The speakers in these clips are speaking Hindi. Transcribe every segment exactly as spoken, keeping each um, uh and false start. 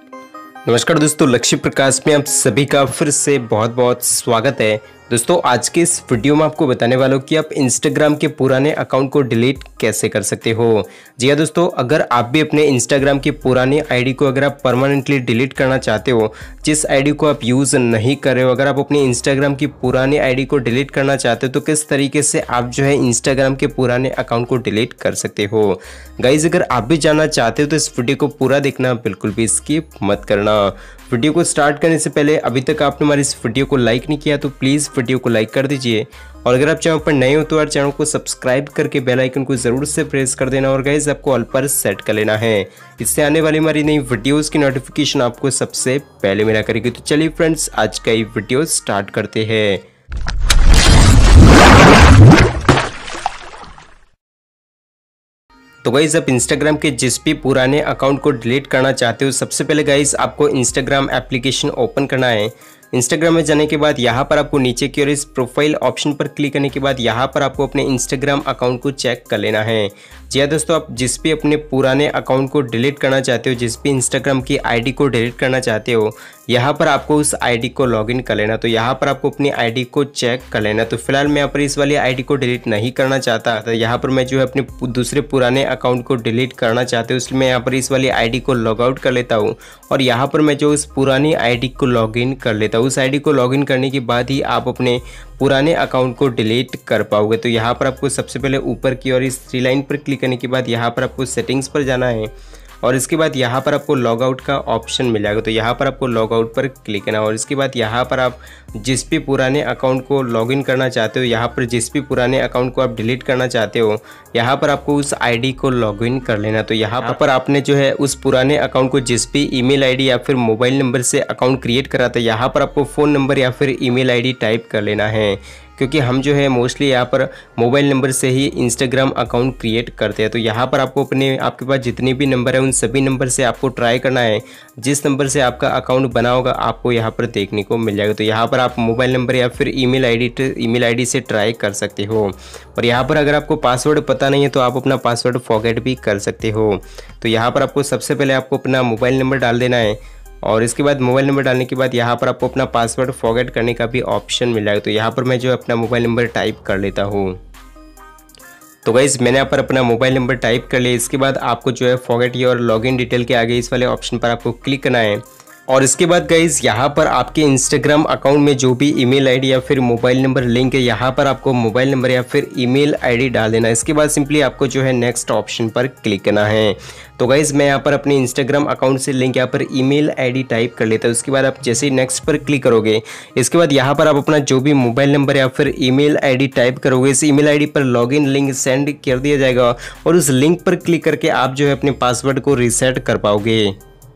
नमस्कार दोस्तों, लक्ष्य प्रकाश में आप सभी का फिर से बहुत बहुत स्वागत है। दोस्तों आज के इस वीडियो में आपको बताने वाला हूँ कि आप इंस्टाग्राम के पुराने अकाउंट को डिलीट कैसे कर सकते हो। जी हाँ दोस्तों, अगर आप भी अपने इंस्टाग्राम की पुरानी आईडी को अगर आप परमानेंटली डिलीट करना चाहते हो, जिस आईडी को आप यूज़ नहीं कर रहे हो, अगर आप अपनी इंस्टाग्राम की पुरानी आईडी को डिलीट करना चाहते हो तो किस तरीके से आप जो है इंस्टाग्राम के पुराने अकाउंट को डिलीट कर सकते हो। गाइज अगर आप भी जानना चाहते हो तो इस वीडियो को पूरा देखना, बिल्कुल भी स्किप मत करना। वीडियो को स्टार्ट करने से पहले अभी तक आपने हमारी इस वीडियो को लाइक नहीं किया तो प्लीज़ वीडियो को लाइक कर दीजिए, और अगर आप चैनल पर नए हो तो यार चैनल को सब्सक्राइब करके बेल आइकन को ज़रूर से प्रेस कर देना, और गाइस आपको ऑल पर सेट कर लेना है। इससे आने वाली हमारी नई वीडियोस की नोटिफिकेशन आपको सबसे पहले मिला करेगी। तो चलिए फ्रेंड्स, आज का ये वीडियो स्टार्ट करते हैं। तो गाइज आप इंस्टाग्राम के जिस भी पुराने अकाउंट को डिलीट करना चाहते हो, सबसे पहले गाइज आपको इंस्टाग्राम एप्लीकेशन ओपन करना है। इंस्टाग्राम में जाने के बाद यहाँ पर आपको नीचे की ओर इस प्रोफाइल ऑप्शन पर क्लिक करने के बाद यहाँ पर आपको अपने इंस्टाग्राम अकाउंट को चेक कर लेना है। जी हाँ दोस्तों, आप जिस भी अपने पुराने अकाउंट को डिलीट करना चाहते हो, जिस भी इंस्टाग्राम की आईडी को डिलीट करना चाहते हो, यहाँ पर आपको उस आईडी को लॉगिन कर लेना। तो यहाँ पर आपको अपनी आईडी को चेक कर लेना। तो फिलहाल मैं यहाँ पर इस वाली आईडी को डिलीट नहीं करना चाहता, तो यहाँ पर मैं जो है अपने दूसरे पुराने अकाउंट को डिलीट करना चाहते हूँ, इसलिए मैं यहाँ पर इस वाली आईडी को लॉग आउट कर लेता हूँ, और यहाँ पर मैं जो उस पुरानी आईडी को लॉगिन कर लेता हूँ। उस आईडी को लॉगिन करने के बाद ही आप अपने पुराने अकाउंट को डिलीट कर पाओगे। तो यहाँ पर आपको सबसे पहले ऊपर की ओर इस थ्री लाइन पर क्लिक करने के बाद यहाँ पर आपको सेटिंग्स पर जाना है, और इसके बाद यहाँ पर आपको लॉग आउट का ऑप्शन मिल जाएगा। तो यहाँ पर आपको लॉग आउट पर क्लिक करना, और इसके बाद यहाँ पर आप जिस भी पुराने अकाउंट को लॉगिन करना चाहते हो, यहाँ पर जिस भी पुराने अकाउंट को आप डिलीट करना चाहते हो, यहाँ पर आपको उस आईडी को लॉगिन कर लेना। तो यहाँ पर आपने जो है उस पुराने अकाउंट को जिस भी ईमेल आईडी या फिर मोबाइल नंबर से अकाउंट क्रिएट करा था, यहाँ पर आपको फ़ोन नंबर या फिर ईमेल आईडी टाइप कर लेना है, क्योंकि हम जो है मोस्टली यहाँ पर मोबाइल नंबर से ही इंस्टाग्राम अकाउंट क्रिएट करते हैं। तो यहाँ पर आपको अपने आपके पास जितने भी नंबर है उन सभी नंबर से आपको ट्राई करना है। जिस नंबर से आपका अकाउंट बना होगा आपको यहाँ पर देखने को मिल जाएगा। तो यहाँ पर आप मोबाइल नंबर या फिर ईमेल आईडी ईमेल आईडी से ट्राई कर सकते हो। और यहाँ पर अगर आपको पासवर्ड पता नहीं है तो आप अपना पासवर्ड फॉरगेट भी कर सकते हो। तो यहाँ पर आपको सबसे पहले आपको अपना मोबाइल नंबर डाल देना है, और इसके बाद मोबाइल नंबर डालने के बाद यहाँ पर आपको अपना पासवर्ड फॉरगेट करने का भी ऑप्शन मिल जाएगा। तो यहाँ पर मैं जो है अपना मोबाइल नंबर टाइप कर लेता हूँ। तो गाइस मैंने यहाँ पर अपना मोबाइल नंबर टाइप कर लिया। इसके बाद आपको जो है फॉरगेट योर लॉगिन डिटेल के आगे इस वाले ऑप्शन पर आपको क्लिक करना है, और इसके बाद गाइज यहाँ पर आपके इंस्टाग्राम अकाउंट में जो भी ईमेल आईडी या फिर मोबाइल नंबर लिंक है, यहाँ पर आपको मोबाइल नंबर या फिर ईमेल आईडी डाल देना है। इसके बाद सिंपली आपको जो है नेक्स्ट ऑप्शन पर क्लिक करना है। तो गाइज मैं यहाँ पर अपने इंस्टाग्राम अकाउंट से लिंक यहाँ पर ईमेल आईडी टाइप कर लेता हूँ। उसके बाद आप जैसे ही नेक्स्ट पर क्लिक करोगे, इसके बाद यहाँ पर आप अपना जो भी मोबाइल नंबर या फिर ईमेल आईडी टाइप करोगे, इस ईमेल आईडी पर लॉगिन लिंक सेंड कर दिया जाएगा, और उस लिंक पर क्लिक करके आप जो है अपने पासवर्ड को रीसेट कर पाओगे।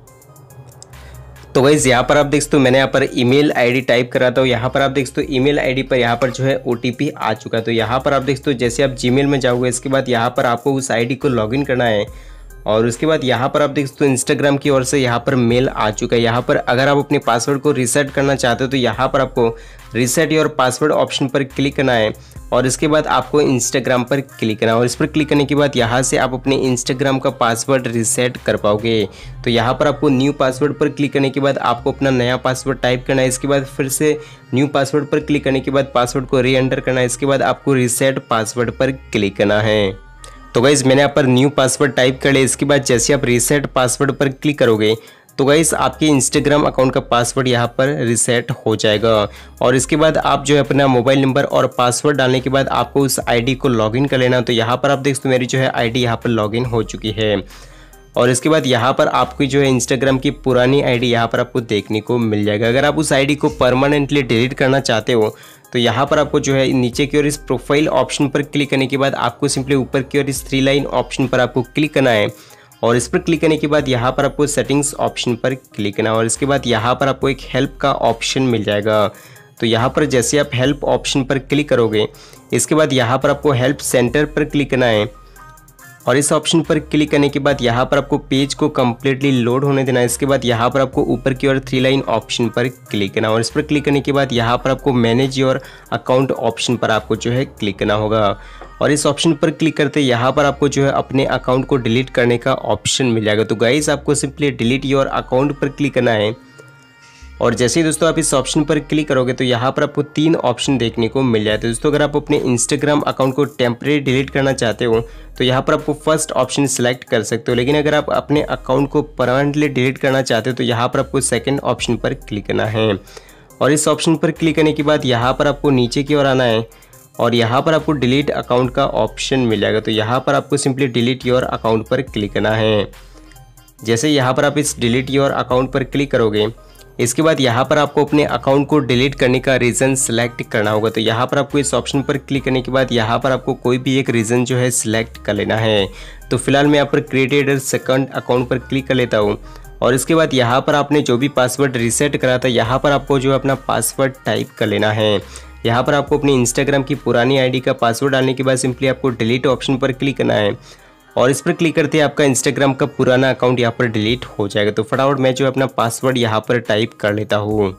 तो गाइज यहाँ पर आप देख सकते हो मैंने यहाँ पर ईमेल आईडी टाइप करा था। यहाँ पर आप देख सकते हो ईमेल आईडी पर यहाँ पर जो है ओटीपी आ चुका है। तो यहाँ पर आप देख सकते हो जैसे आप जीमेल में जाओगे, इसके बाद यहाँ पर आपको उस आईडी को लॉगिन करना है, और उसके बाद यहाँ पर आप देख सकते हो इंस्टाग्राम की ओर से यहाँ पर मेल आ चुका है। यहाँ पर अगर आप अपने पासवर्ड को रीसेट करना चाहते हो तो यहाँ पर आपको रीसेट योर पासवर्ड ऑप्शन पर क्लिक करना है, और इसके बाद आपको इंस्टाग्राम पर क्लिक करना है, और इस पर क्लिक करने के बाद यहाँ से आप अपने इंस्टाग्राम का पासवर्ड रीसेट कर पाओगे। तो यहाँ पर आपको न्यू पासवर्ड पर क्लिक करने के बाद आपको अपना नया पासवर्ड टाइप करना है। इसके बाद फिर से न्यू पासवर्ड पर क्लिक करने के बाद पासवर्ड को री एंटर करना है। इसके बाद आपको रीसेट पासवर्ड पर क्लिक करना है। तो गाइज़ मैंने यहाँ पर न्यू पासवर्ड टाइप कर लिया। इसके बाद जैसे आप रीसेट पासवर्ड पर क्लिक करोगे तो गाइस आपके इंस्टाग्राम अकाउंट का पासवर्ड यहाँ पर रीसेट हो जाएगा, और इसके बाद आप जो है अपना मोबाइल नंबर और पासवर्ड डालने के बाद आपको उस आईडी को लॉगिन कर लेना। तो यहाँ पर आप देख सकते हो मेरी जो है आईडी यहाँ पर लॉगिन हो चुकी है, और इसके बाद यहाँ पर आपकी जो है इंस्टाग्राम की पुरानी आईडी यहाँ पर आपको देखने को मिल जाएगा। अगर आप उस आईडी को परमानेंटली डिलीट करना चाहते हो तो यहाँ पर आपको जो है नीचे की ओर इस प्रोफाइल ऑप्शन पर क्लिक करने के बाद आपको सिंपली ऊपर की ओर इस थ्री लाइन ऑप्शन पर आपको क्लिक करना है, और इस पर क्लिक करने के बाद यहाँ पर आपको सेटिंग्स ऑप्शन पर क्लिक करना है, और इसके बाद यहाँ पर आपको एक हेल्प का ऑप्शन मिल जाएगा। तो यहाँ पर जैसे आप हेल्प ऑप्शन पर क्लिक करोगे, इसके बाद यहाँ पर आपको हेल्प सेंटर पर क्लिक करना है, और इस ऑप्शन पर क्लिक करने के बाद यहाँ पर आपको पेज को कम्प्लीटली लोड होने देना है। इसके बाद यहाँ पर आपको ऊपर की ओर थ्री लाइन ऑप्शन पर क्लिक करना और इस पर क्लिक करने के बाद यहाँ पर आपको मैनेज योर अकाउंट ऑप्शन पर आपको जो है क्लिक करना होगा। और इस ऑप्शन पर क्लिक करते यहाँ पर आपको जो है अपने अकाउंट को डिलीट करने का ऑप्शन मिल जाएगा। तो गाइस आपको सिंपली डिलीट योर अकाउंट पर क्लिक करना है और जैसे ही दोस्तों आप इस ऑप्शन पर क्लिक करोगे तो यहाँ पर आपको तीन ऑप्शन देखने को मिल जाते हैं। दोस्तों अगर आप अपने इंस्टाग्राम अकाउंट को टेम्परेरी डिलीट करना चाहते हो तो यहाँ पर आपको फर्स्ट ऑप्शन सिलेक्ट कर सकते हो, लेकिन अगर आप अपने अकाउंट को परमानेंटली डिलीट करना चाहते हो तो यहाँ पर आपको सेकेंड ऑप्शन पर क्लिक करना है। और इस ऑप्शन पर क्लिक करने के बाद यहाँ पर आपको नीचे की ओर आना है और यहाँ पर आपको डिलीट अकाउंट का ऑप्शन मिल जाएगा। तो यहाँ पर आपको सिंपली डिलीट योर अकाउंट पर क्लिक करना है। जैसे यहाँ पर आप इस डिलीट योर अकाउंट पर क्लिक करोगे इसके बाद यहाँ पर आपको अपने अकाउंट को डिलीट करने का रीज़न सिलेक्ट करना होगा। तो यहाँ पर आपको इस ऑप्शन पर क्लिक करने के बाद यहाँ पर आपको कोई भी एक रीज़न जो है सिलेक्ट कर लेना है। तो फिलहाल मैं यहाँ पर क्रिएटेड सेकंड अकाउंट पर क्लिक कर लेता हूँ और इसके बाद यहाँ पर आपने जो भी पासवर्ड रीसेट करा था यहाँ पर आपको जो अपना पासवर्ड टाइप कर लेना है। यहाँ पर आपको अपनी इंस्टाग्राम की पुरानी आईडी का पासवर्ड डालने के बाद सिंपली आपको डिलीट ऑप्शन पर क्लिक करना है और इस पर क्लिक करते ही आपका इंस्टाग्राम का पुराना अकाउंट यहाँ पर डिलीट हो जाएगा। तो फटाफट मैं जो अपना पासवर्ड यहाँ पर टाइप कर लेता हूँ।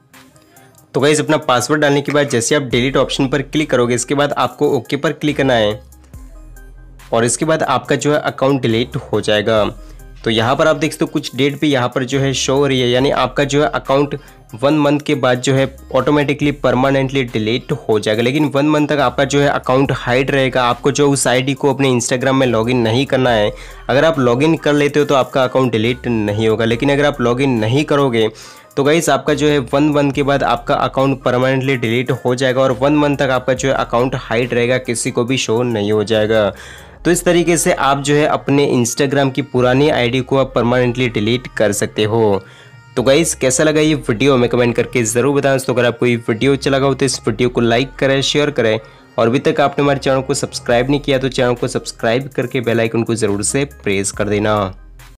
तो गाइस अपना पासवर्ड डालने के बाद जैसे आप डिलीट ऑप्शन पर क्लिक करोगे इसके बाद आपको ओके पर क्लिक करना है और इसके बाद आपका जो है अकाउंट डिलीट हो जाएगा। तो यहाँ पर आप देख सकते हो कुछ डेट भी यहाँ पर जो है शो हो रही है, यानी आपका जो है अकाउंट वन मंथ के बाद जो है ऑटोमेटिकली परमानेंटली डिलीट हो जाएगा। लेकिन वन मंथ तक आपका जो है अकाउंट हाइड रहेगा। आपको जो उस आईडी को अपने इंस्टाग्राम में लॉगिन नहीं करना है। अगर आप लॉगिन कर लेते हो तो आपका अकाउंट डिलीट नहीं होगा, लेकिन अगर आप लॉगिन नहीं करोगे तो गाइस आपका जो है वन मंथ के बाद आपका अकाउंट परमानेंटली डिलीट हो जाएगा और वन मंथ तक आपका जो है अकाउंट हाइड रहेगा, किसी को भी शो नहीं हो जाएगा। तो इस तरीके से आप जो है अपने इंस्टाग्राम की पुरानी आईडी को आप परमानेंटली डिलीट कर सकते हो। तो गाइस कैसा लगा ये वीडियो हमें कमेंट करके ज़रूर बताएं। तो अगर आपको ये वीडियो अच्छा लगा हो तो इस वीडियो को लाइक करें, शेयर करें और अभी तक आपने हमारे चैनल को सब्सक्राइब नहीं किया तो चैनल को सब्सक्राइब करके बेल आइकन को ज़रूर से प्रेस कर देना।